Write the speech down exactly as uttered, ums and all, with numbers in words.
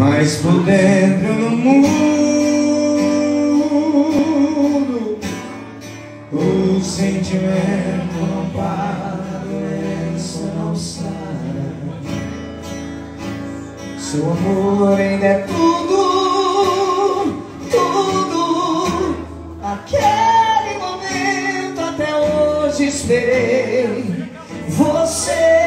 mas por dentro no mundo o sentimento não para, a doença não sara. Seu amor ainda é tudo, tudo. Aquele momento até hoje esperei você.